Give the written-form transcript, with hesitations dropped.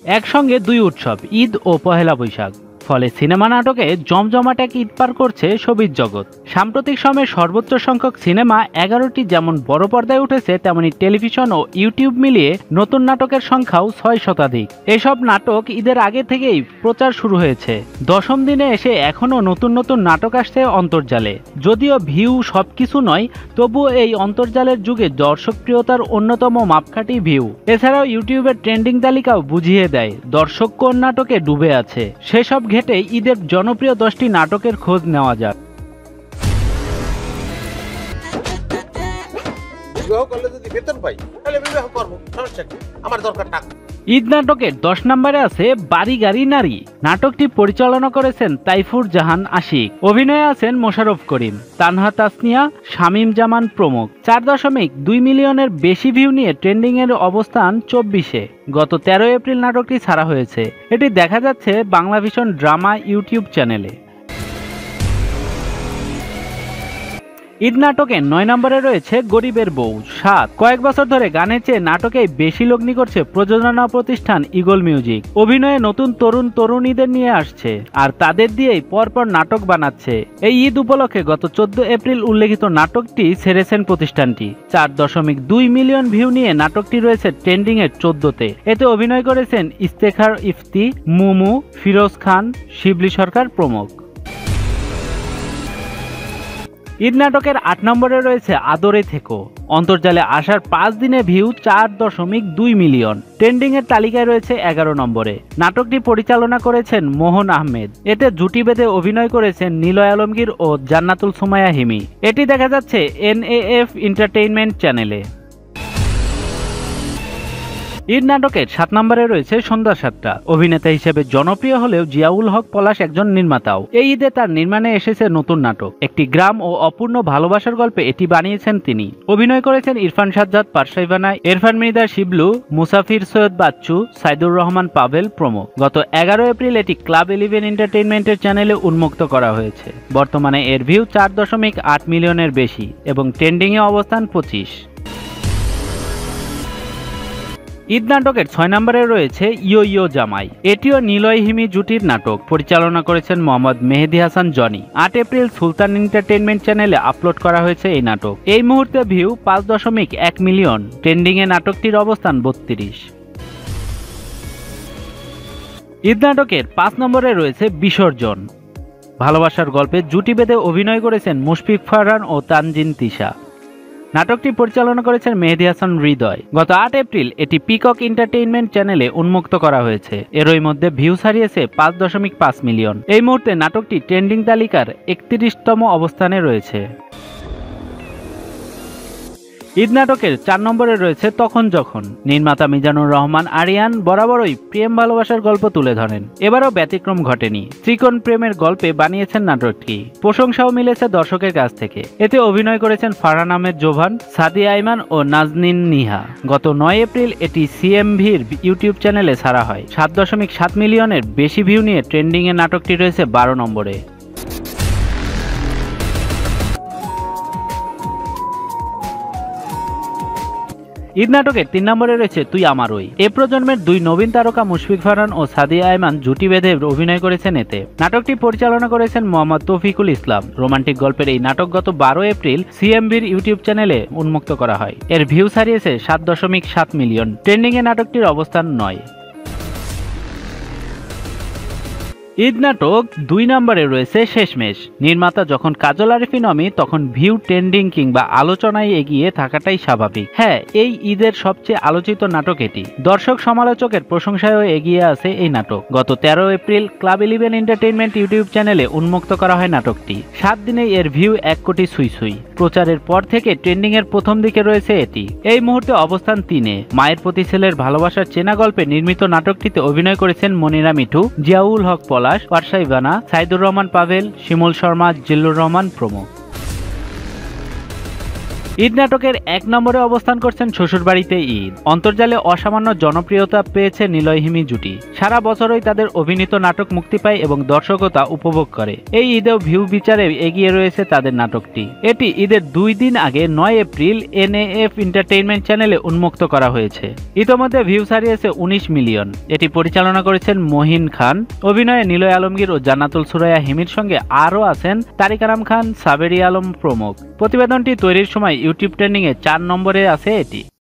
একসঙ্গে দুই উৎসব, ঈদ ও পহেলা বৈশাখ। ফলে সিনেমা নাটকে জমজমাট এক ঈদ পার করছে শোবিজ জগৎ। সাম্প্রতিক সময়ে সর্বোচ্চ সংখ্যক সিনেমা 11টি যেমন বড় পর্দায় উঠেছে, তেমনি টেলিভিশন ও ইউটিউব মিলিয়ে নতুন নাটকের সংখ্যাও 6 শতাধিক। এসব নাটক ঈদের আগে থেকেই প্রচার শুরু হয়েছে। দশম দিনে এসে এখনও নতুন নতুন নাটক আসছে অন্তর্জালে। যদিও ভিউ সবকিছু নয়, তবুও এই অন্তর্জালের যুগে দর্শকপ্রিয়তার অন্যতম মাপকাঠি ভিউ। এছাড়াও ইউটিউবের ট্রেন্ডিং তালিকাও বুঝিয়ে দেয় দর্শক কোন নাটকে ডুবে আছে। সেসব ঘেটে ঈদের জনপ্রিয় 10টি নাটকের খোঁজ নেওয়া যাক। ঈদ নাটকের 10 নম্বরে আছে বাড়ি গাড়ি নারী। নাটকটি পরিচালনা করেছেন তাইফুর জাহান আশিক। অভিনয়ে আছেন মোশাররফ করিম, তানহা তাসনিয়া, শামীম জামান প্রমুখ। 4.2 মিলিয়নের বেশি ভিউ নিয়ে ট্রেন্ডিং এর অবস্থান 24-এ। গত 13 এপ্রিল নাটকটি ছাড়া হয়েছে। এটি দেখা যাচ্ছে বাংলাভিশন ড্রামা ইউটিউব চ্যানেলে। ঈদ নাটকে 9 নম্বরে রয়েছে গরিবের বউ 7। কয়েক বছর ধরে গানের চেয়ে নাটকে বেশি লগ্নি করছে প্রযোজনা প্রতিষ্ঠান ইগল মিউজিক। অভিনয়ে নতুন তরুণ তরুণীদের নিয়ে আসছে আর তাদের দিয়েই পরপর নাটক বানাচ্ছে। এই ঈদ উপলক্ষে গত 14 এপ্রিল উল্লেখিত নাটকটি ছেড়েছেন প্রতিষ্ঠানটি। 4.2 মিলিয়ন ভিউ নিয়ে নাটকটি রয়েছে ট্রেন্ডিং এর 14-তে। এতে অভিনয় করেছেন ইস্তেখার ইফতি, মুমু, ফিরোজ খান, শিবলি সরকার প্রমুখ। ঈদ নাটকের 8 নম্বরে রয়েছে আদরে থেকো। অন্তর্জালে আসার 5 দিনে ভিউ 4.2 মিলিয়ন। ট্রেন্ডিং এর তালিকায় রয়েছে 11 নম্বরে। নাটকটি পরিচালনা করেছেন মোহন আহমেদ। এতে জুটি বেঁধে অভিনয় করেছেন নিলয় আলমগীর ও জান্নাতুল সুমাইয়া হিমি। এটি দেখা যাচ্ছে NAF এন্টারটেইনমেন্ট চ্যানেলে। ঈদ নাটকের 7 নম্বরে রয়েছে সন্ধ্যা 7টা। অভিনেতা হিসেবে জনপ্রিয় হলেও জিয়াউল হক পলাশ একজন নির্মাতাও। এই ঈদে তার নির্মাণে এসেছে নতুন নাটক। একটি গ্রাম ও অপূর্ণ ভালোবাসার গল্পে এটি বানিয়েছেন তিনি। অভিনয় করেছেন ইরফান সাজ্জাদ, পারসাইভানা, ইরফান মৃদা শিবলু, মুসাফির সৈয়দ বাচ্চু, সাইদুর রহমান পাভেল প্রমুখ। গত 11 এপ্রিল এটি ক্লাব 11 এন্টারটেইনমেন্টের চ্যানেলে উন্মুক্ত করা হয়েছে। বর্তমানে এর ভিউ 4.8 মিলিয়নের বেশি এবং ট্রেন্ডিংয়ে অবস্থান 25। ঈদ নাটকের 6 নম্বরে রয়েছে ইয়ো ইয়ো জামাই। এটিও নিলয় হিমি জুটির নাটক। পরিচালনা করেছেন মোহাম্মদ মেহেদি হাসান জনি। 8 এপ্রিল সুলতান এন্টারটেইনমেন্ট চ্যানেলে আপলোড করা হয়েছে এই নাটক। এই মুহূর্তে ভিউ 5.1 মিলিয়ন। ট্রেন্ডিং এ নাটকটির অবস্থান 32। ঈদ নাটকের 5 নম্বরে রয়েছে বিসর্জন। ভালোবাসার গল্পে জুটি বেঁধে অভিনয় করেছেন মুশফিক ফারহান ও তানজিন তিশা। নাটকটি পরিচালনা করেছেন মেহেদি হাসান হৃদয়। গত 8 এপ্রিল এটি পিকক এন্টারটেইনমেন্ট চ্যানেলে উন্মুক্ত করা হয়েছে। এরই মধ্যে ভিউ ছাড়িয়েছে 5.5 মিলিয়ন। এই মুহূর্তে নাটকটি ট্রেন্ডিং তালিকার 31তম অবস্থানে রয়েছে। ঈদ নাটকের 4 নম্বরে রয়েছে তখন যখন। নির্মাতা মিজানুর রহমান আরিয়ান বরাবরই প্রেম ভালোবাসার গল্প তুলে ধরেন। এবারও ব্যতিক্রম ঘটেনি। ত্রিকোণ প্রেমের গল্পে বানিয়েছেন নাটকটি। প্রশংসাও মিলেছে দর্শকের কাছ থেকে। এতে অভিনয় করেছেন ফারহান আহমেদ জোভান, সাদিয়া আইমান ও নাজনীন নিহা। গত 9 এপ্রিল এটি CMVর ইউটিউব চ্যানেলে ছাড়া হয়। 7.7 মিলিয়নের বেশি ভিউ নিয়ে ট্রেন্ডিং এ নাটকটি রয়েছে 12 নম্বরে। ঈদ নাটকের 3 নম্বরে রয়েছে তুই আমারই। এ প্রজন্মের দুই নবীন তারকা মুশফিক ফারহান ও সাদিয়া আইমান জুটি বেঁধে অভিনয় করেছেন এতে। নাটকটি পরিচালনা করেছেন মোহাম্মদ তৌফিকুল ইসলাম। রোমান্টিক গল্পের এই নাটক গত 12 এপ্রিল CMVর ইউটিউব চ্যানেলে উন্মুক্ত করা হয়। এর ভিউ ছাড়িয়েছে 7.7 মিলিয়ন। ট্রেন্ডিং এ নাটকটির অবস্থান 9। ঈদ নাটক 2 নম্বরে রয়েছে শেষমেশ। নির্মাতা যখন কাজল আরিফিন অমি, তখন ভিউ, ট্রেন্ডিং কিংবা আলোচনায় এগিয়ে থাকাটাই স্বাভাবিক। হ্যাঁ, এই ঈদের সবচেয়ে আলোচিত নাটক এটি। দর্শক সমালোচকের প্রশংসায়ও এগিয়ে আছে এই নাটক। গত 13 এপ্রিল ক্লাব 11 এন্টারটেইনমেন্ট ইউটিউব চ্যানেলে উন্মুক্ত করা হয় নাটকটি। 7 দিনে এর ভিউ 1 কোটি ছুঁই। প্রচারের পর থেকে ট্রেন্ডিং এর প্রথম দিকে রয়েছে এটি। এই মুহূর্তে অবস্থান 3-এ। মায়ের প্রতি ছেলের ভালোবাসার চেনা গল্পে নির্মিত নাটকটিতে অভিনয় করেছেন মনিরা মিঠু, জিয়াউল হক পলাশ, পারসাইভানা, সাইদুর রহমান পাভেল, শিমুল শর্মা, জিল্লুর রহমান প্রমুখ। ঈদ নাটকের 1 নম্বরে অবস্থান করছেন শ্বশুরবাড়িতে ঈদ। অন্তর্জালে অসামান্য জনপ্রিয়তা পেয়েছে নিলয়-হিমি জুটি। সারা বছরই তাদের অভিনীত নাটক মুক্তি পায় এবং দর্শকও তা উপভোগ করে। এই ঈদেও ভিউ বিচারে এগিয়ে রয়েছে তাদের নাটকটি। এটি ঈদের 2 দিন আগে 9 এপ্রিল এনএএফ এন্টারটেইনমেন্ট চ্যানেলে উন্মুক্ত করা হয়েছে। ইতোমধ্যে ভিউ ছাড়িয়েছে 19 মিলিয়ন। এটি পরিচালনা করেছেন মহিন খান। অভিনয়ে নিলয় আলমগীর ও জান্নাতুল সুরাইয়া হিমির সঙ্গে আরও আছেন তারিক আনাম খান, সাবেরি আলম প্রমুখ। প্রতিবেদনটি তৈরির সময় ইউটিউব ট্রেন্ডিংয়ে 4 নম্বরে আছে এটি।